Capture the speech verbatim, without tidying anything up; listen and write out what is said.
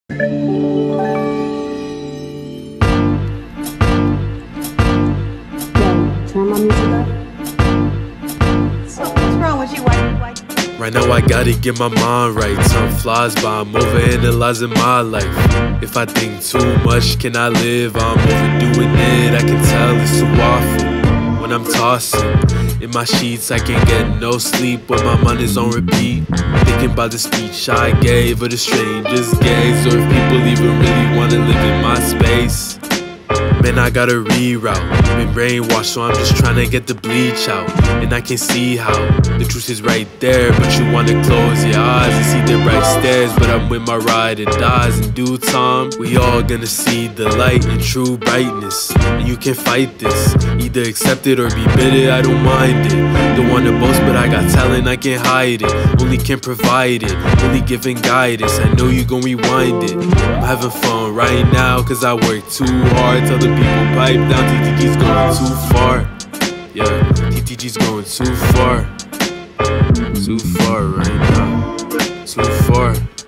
Turn my music up. So what's wrong with you? Why, why? Right now I gotta get my mind right. Time flies by, I'm overanalyzing my life. If I think too much, can I live? I'm overdoing it, I can tell it's too often. When I'm tossing in my sheets, I can't get no sleep when my mind is on repeat. Thinking about the speech I gave or the strangers' gaze, or if people even really wanna live in my space. Man, I gotta reroute. Been brainwashed, so I'm just trying to get the bleach out. And I can see how the truth is right there, but you wanna close your eyes and see the bright stairs. But I'm with my ride, it dies in due time. We all gonna see the light and true brightness. And you can fight this, either accept it or be bitter, I don't mind it. Don't wanna boast, but I got talent, I can't hide it. Only can provide it, only giving guidance. I know you gon' rewind it. I'm having fun right now, cause I work too hard. Tell the people pipe down, T T G's going too far. Yeah, T T G's going too far. Too far right now. Too far.